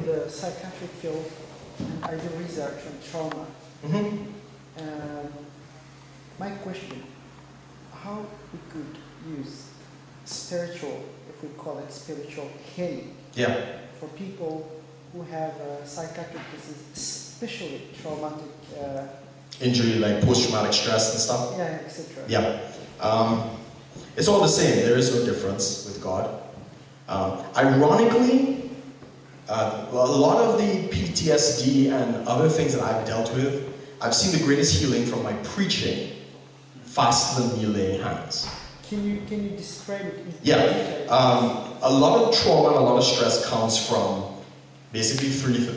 the psychiatric field, and I do research on trauma. My question, how we could use spiritual, if we call it spiritual healing, for people who have psychiatric disease, especially traumatic injury, like post-traumatic stress and stuff? Yeah, etc. Yeah. It's all the same. There is no difference with God. Ironically, a lot of the PTSD and other things that I've dealt with, I've seen the greatest healing from my preaching faster than me laying hands. Can you describe it? Yeah. A lot of trauma and a lot of stress comes from basically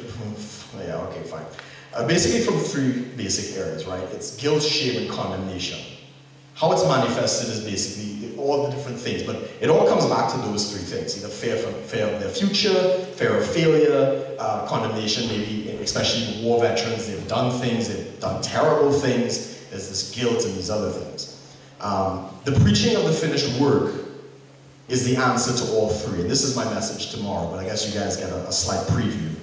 basically from three basic areas, right? It's guilt, shame, and condemnation. How it's manifested is basically all the different things, but it all comes back to those three things: either fear of their future, fear of failure, condemnation, maybe especially war veterans. They've done things, they've done terrible things. There's this guilt and these other things. The preaching of the finished work is the answer to all three. And this is my message tomorrow, but I guess you guys get a slight preview.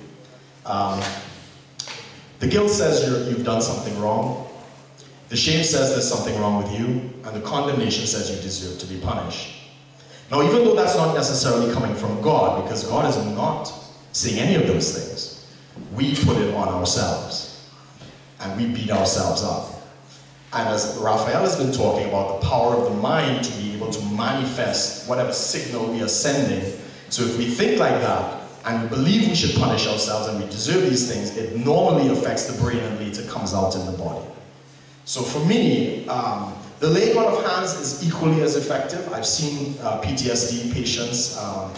The guilt says you've done something wrong. The shame says there's something wrong with you. And the condemnation says you deserve to be punished. Now, even though that's not necessarily coming from God, because God is not saying any of those things, we put it on ourselves. And we beat ourselves up. And as Raphael has been talking about, the power of the mind to be able to manifest whatever signal we are sending. So if we think like that, and we believe we should punish ourselves and we deserve these things, it normally affects the brain and later comes out in the body. So for me, the laying on of hands is equally as effective. I've seen PTSD patients,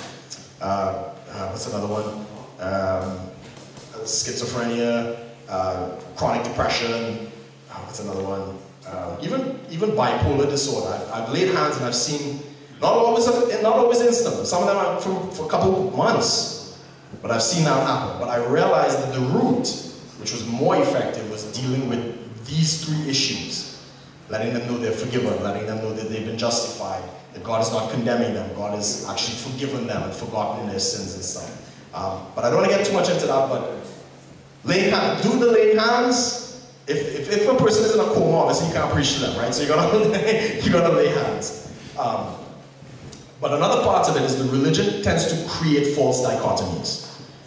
what's another one? Schizophrenia, chronic depression, what's another one? Even bipolar disorder. I've laid hands and I've seen, not always instant, some of them are for a couple of months, but I've seen that happen. But I realized that the root, which was more effective, was dealing with these three issues. Letting them know they're forgiven, letting them know that they've been justified, that God is not condemning them, God has actually forgiven them and forgotten their sins and stuff. But I don't want to get too much into that, but do the laying hands. If a person is in a coma, obviously you can't preach to them, right? So you're gonna lay hands. But another part of it is the religion tends to create false dichotomies.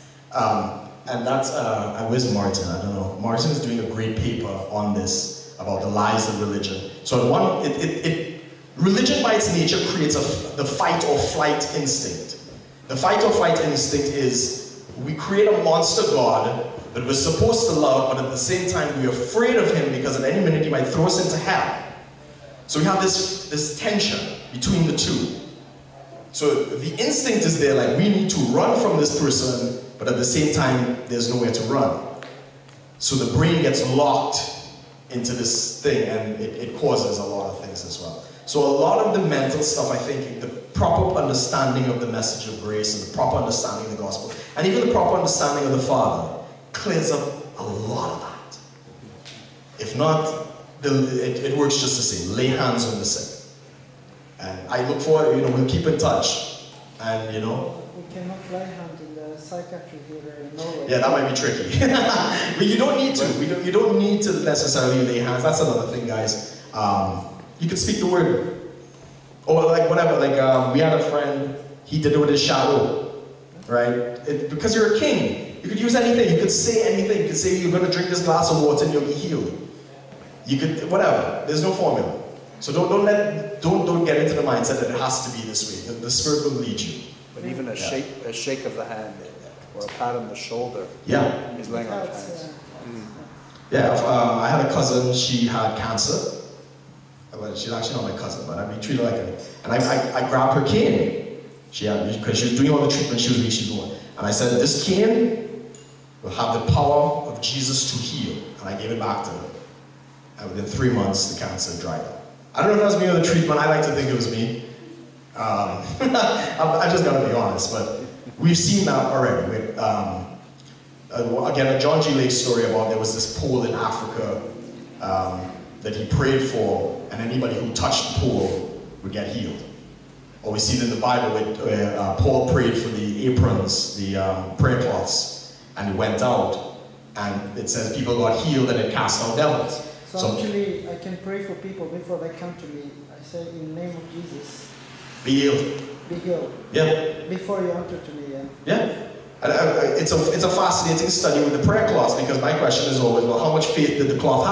And that's, where's Martin? I don't know. Martin is doing a great paper on this, about the lies of religion. So religion by its nature creates the fight or flight instinct. The fight or flight instinct is, we create a monster God that we're supposed to love, but at the same time we're afraid of him because at any minute he might throw us into hell. So we have this tension between the two. So the instinct is there, like we need to run from this person, but at the same time there's nowhere to run. So the brain gets locked into this thing and it causes a lot of things as well. So a lot of the mental stuff, I think, the proper understanding of the message of grace and the proper understanding of the gospel, and even the proper understanding of the Father, clears up a lot of that. If not, it works just the same. Lay hands on the sick. And I look forward, we'll keep in touch. And, We cannot lay hands in the psychiatry here in Norway. Yeah, that might be tricky. But you don't need to. You don't need to necessarily lay hands. That's another thing, guys. You can speak the word. Or like whatever, we had a friend, he did it with his shadow. Right? Because you're a king. You could use anything, you could say anything. You could say you're going to drink this glass of water and you'll be healed. You could, whatever, there's no formula. So don't get into the mindset that it has to be this way. The Spirit will lead you. But even a shake of the hand or a pat on the shoulder is laying on hands. Yeah, I had a cousin, she had cancer. Well, she's actually not my cousin, but we treat her like her. And I grabbed her cane. Because she was doing all the treatment, she was weak, she was born. And I said, this cane will have the power of Jesus to heal. And I gave it back to her. And within 3 months, the cancer dried up. I don't know if that was me or the treatment. I like to think it was me. I just got to be honest. But we've seen that already. Again, a John G. Lake story about there was this pool in Africa that he prayed for, and anybody who touched the pool would get healed. Or we see it in the Bible where Paul prayed for the aprons, the prayer cloths, And it went out, and it says people got healed and it cast out devils. So actually, I can pray for people before they come to me. I say, in the name of Jesus, be healed. Be healed. Yeah. Before you enter to me. Yeah. And it's a fascinating study with the prayer cloths, because my question is always, well, how much faith did the cloth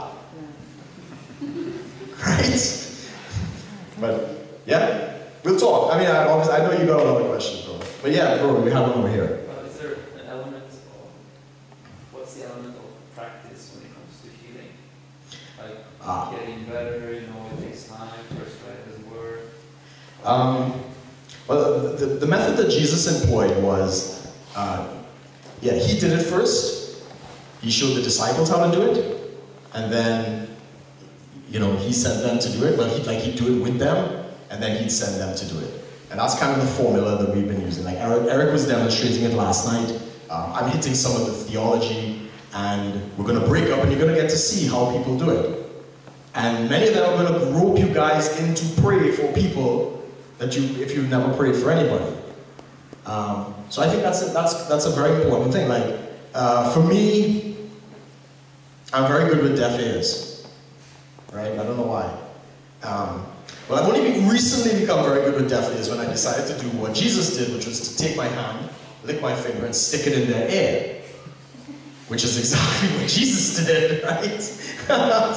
have? Yeah. Right? But, yeah, we'll talk. I mean, I know you got a lot of questions, bro. But yeah, bro, we have one over here. Is there an element of, what's the element of practice when it comes to healing? Like getting better, you know, it takes time, first try it doesn't work. Well, the method that Jesus employed was, he did it first. He showed the disciples how to do it, and then, you know, he sent them to do it. But he'd do it with them, and then he'd send them to do it. And that's kind of the formula that we've been using. Like Eric was demonstrating it last night. I'm hitting some of the theology, and we're going to break up, and you're going to get to see how people do it. And many of them are going to rope you guys into pray for people that if you've never prayed for anybody. So I think that's a very important thing. Like for me, I'm very good with deaf ears, right? I don't know why. Well, I've only recently become very good with deaf ears when I decided to do what Jesus did, which was to take my hand, lick my finger, and stick it in their ear, which is exactly what Jesus did, right?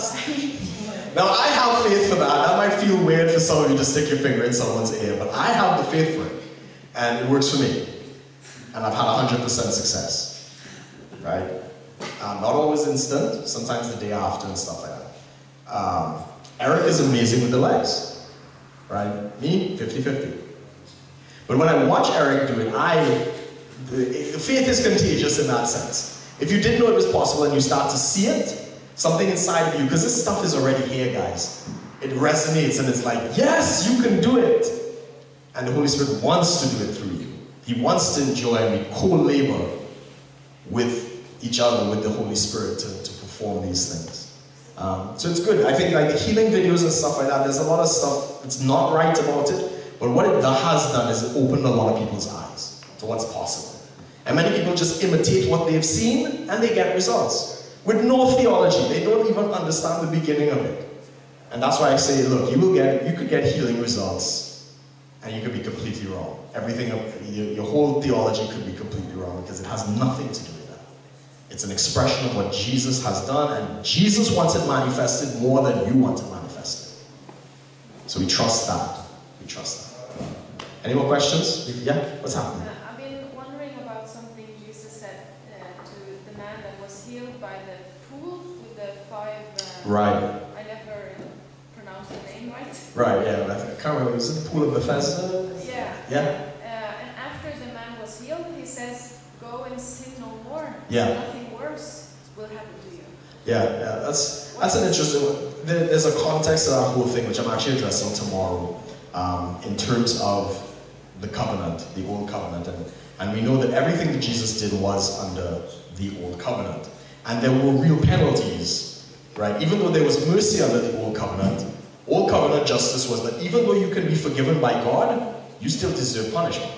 Now, I have faith for that. That might feel weird for some of you to stick your finger in someone's ear, but I have the faith for it, and it works for me. And I've had 100% success, right? Not always instant, sometimes the day after and stuff like that. Eric is amazing with the legs, right? Me, 50-50. But when I watch Eric do it, the faith is contagious in that sense. If you didn't know it was possible and you start to see it, something inside of you, because this stuff is already here, guys. It resonates and it's like, yes, you can do it. And the Holy Spirit wants to do it through you. He wants to enjoy and we co-labor with each other, with the Holy Spirit to perform these things. So it's good. I think like the healing videos and stuff like that, there's a lot of stuff that's not right about it, but what it has done is it opened a lot of people's eyes to what's possible. And many people just imitate what they've seen and they get results. With no theology, they don't even understand the beginning of it. And that's why I say, look, you could get healing results, and you could be completely wrong. Everything, your whole theology could be completely wrong, because it has nothing to do with that. It's an expression of what Jesus has done, and Jesus wants it manifested more than you want it manifested. So we trust that. We trust that. Any more questions? Yeah? What's happening? I've been wondering about something Jesus said to the man that was healed by the pool with the 5... right. I never pronounced the name right. Right, yeah. I can't remember. Was it the pool of Bethesda? Yeah. Yeah. And after the man was healed, he says, go and sin no more. Yeah. So nothing worse will happen to you. Yeah, that's an interesting one. There's a context to that whole thing, which I'm actually addressing tomorrow, in terms of the covenant, the old covenant. And we know that everything that Jesus did was under the old covenant. And there were real penalties, right? Even though there was mercy under the old covenant justice was that even though you can be forgiven by God, you still deserve punishment.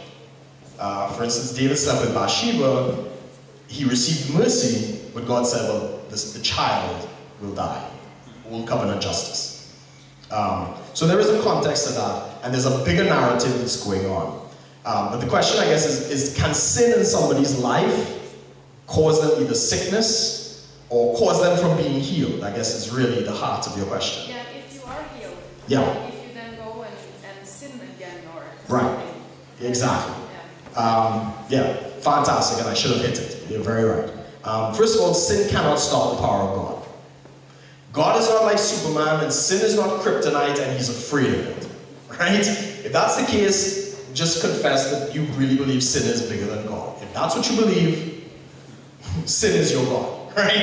For instance, David slept with Bathsheba. He received mercy, but God said, well, the child will die. Old covenant justice. So there is a context to that, and there's a bigger narrative that's going on. But the question, I guess, is can sin in somebody's life cause them either sickness or cause them from being healed? I guess is really the heart of your question. Yeah, if you are healed. Yeah. If you then go and sin again or right. something. Exactly. Yeah, fantastic, and I should have hit it. You're very right. First of all, sin cannot stop the power of God. God is not like Superman, and sin is not kryptonite, and he's afraid of it. Right? If that's the case, just confess that you really believe sin is bigger than God. If that's what you believe, sin is your God. Right?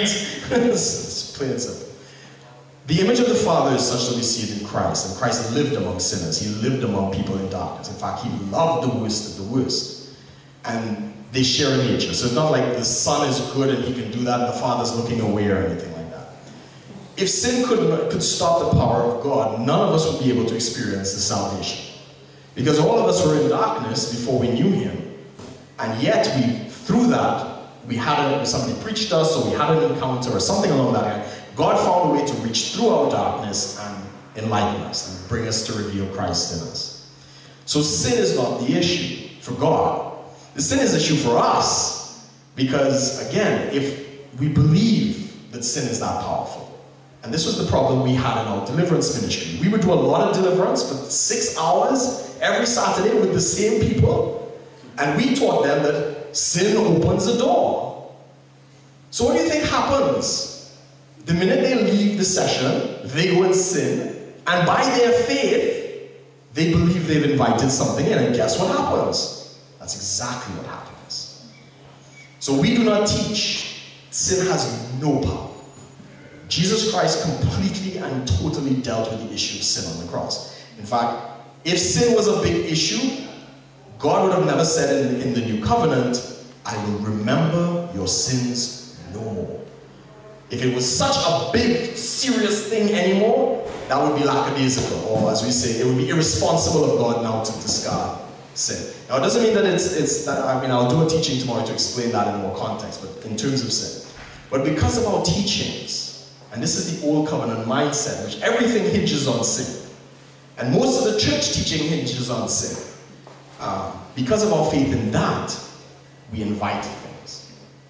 It's plain and simple. The image of the Father is such that we see it in Christ, and Christ lived among sinners. He lived among people in darkness. In fact, he loved the worst of the worst. And they share a nature. So it's not like the Son is good and he can do that and the Father's looking away or anything like that. If sin could stop the power of God, none of us would be able to experience the salvation. Because all of us were in darkness before we knew him. And yet, through that, somebody preached us, or we had an encounter, or something along that line. God found a way to reach through our darkness and enlighten us and bring us to reveal Christ in us. So sin is not the issue for God. The sin is the issue for us, because again, if we believe that sin is that powerful, and this was the problem we had in our deliverance ministry. We would do a lot of deliverance for 6 hours every Saturday with the same people, and we taught them that sin opens the door. So what do you think happens? The minute they leave the session, they go and sin, and by their faith, they believe they've invited something in, and guess what happens? That's exactly what happens. So we do not teach sin has no power. Jesus Christ completely and totally dealt with the issue of sin on the cross. In fact, if sin was a big issue, God would have never said in the new covenant, I will remember your sins no more. If it was such a big, serious thing anymore, that would be lackadaisical, or as we say, it would be irresponsible of God now to discard sin. Now, it doesn't mean that it's that, I'll do a teaching tomorrow to explain that in more context, but in terms of sin. But because of our teachings, and this is the old covenant mindset, which everything hinges on sin. And most of the church teaching hinges on sin. Because of our faith in that, we invite things.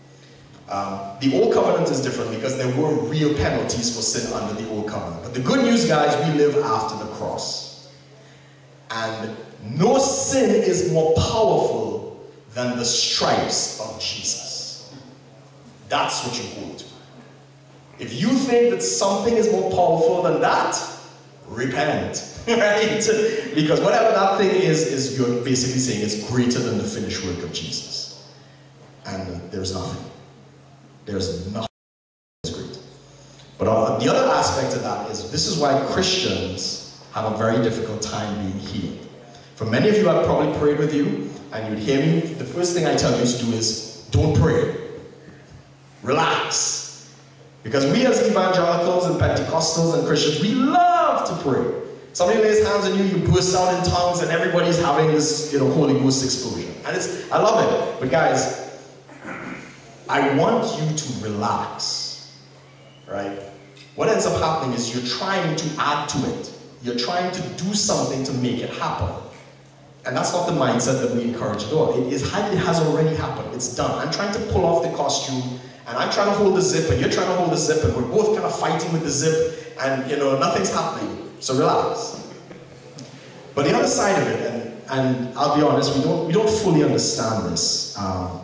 The old covenant is different because there were real penalties for sin under the old covenant. But the good news, guys, we live after the cross. And no sin is more powerful than the stripes of Jesus. That's what you hold to. If you think that something is more powerful than that, repent, right? Because whatever that thing is you're basically saying it's greater than the finished work of Jesus. And there's nothing. There's nothing that's great. But the other aspect of that is, this is why Christians have a very difficult time being healed. For many of you, I've probably prayed with you, and you'd hear me, the first thing I tell you to do is, don't pray. Relax. Because we as evangelicals and Pentecostals and Christians, we love to pray. Somebody lays hands on you, you burst out in tongues, and everybody's having this, Holy Ghost explosion. And I love it. But guys, I want you to relax, right? What ends up happening is you're trying to add to it. You're trying to do something to make it happen. And that's not the mindset that we encourage at all. It has already happened. It's done. I'm trying to pull off the costume, and I'm trying to hold the zip, and you're trying to hold the zip, and we're both kind of fighting with the zip, and nothing's happening. So relax. But the other side of it, and I'll be honest, we don't fully understand this.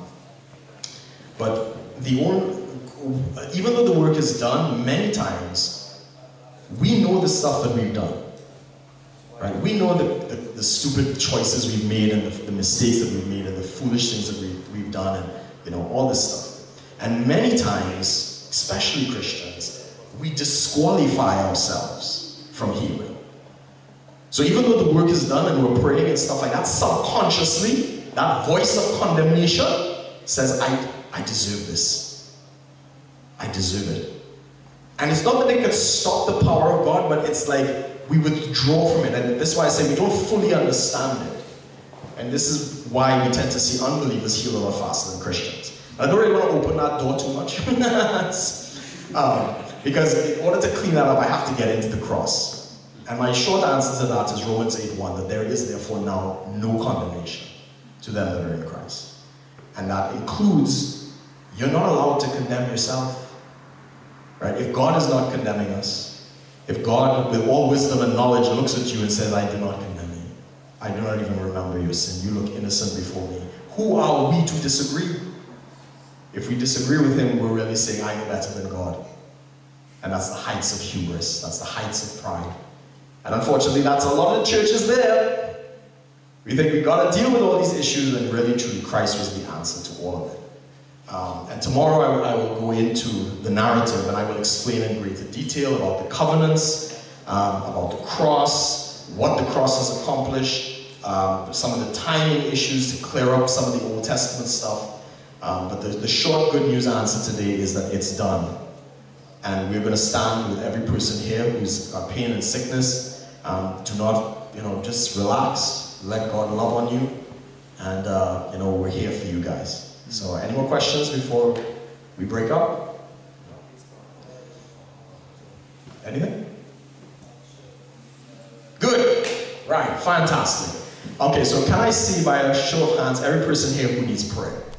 But even though the work is done, many times we know the stuff that we've done. Right? We know the stupid choices we've made, and the mistakes that we've made, and the foolish things that we've done, and all this stuff. And many times, especially Christians, we disqualify ourselves from healing. So even though the work is done and we're praying and stuff like that, subconsciously, that voice of condemnation says, I deserve this. I deserve it. And it's not that they can stop the power of God, but it's like we withdraw from it. And that's why I say we don't fully understand it. And this is why we tend to see unbelievers heal a lot faster than Christians. I don't really want to open that door too much. Because in order to clean that up, I have to get into the cross. And my short answer to that is Romans 8:1, that there is therefore now no condemnation to them that are in Christ. And that includes, you're not allowed to condemn yourself. Right? If God is not condemning us, if God, with all wisdom and knowledge, looks at you and says, I do not condemn you. I do not even remember your sin. You look innocent before me. Who are we to disagree? If we disagree with him, we're really saying, I know better than God. And that's the heights of hubris. That's the heights of pride. And unfortunately, that's a lot of churches there. We think we've got to deal with all these issues, and really, truly, Christ was the answer to all of it. And tomorrow I will go into the narrative, and I will explain in greater detail about the covenants, about the cross, what the cross has accomplished, some of the timing issues to clear up some of the Old Testament stuff. But the short good news answer today is that it's done. And we're going to stand with every person here who's got pain and sickness. Do not, just relax. Let God love on you. And, we're here for you guys. So any more questions before we break up? Anything? Good. Right, fantastic. Okay, so can I see by a show of hands every person here who needs prayer?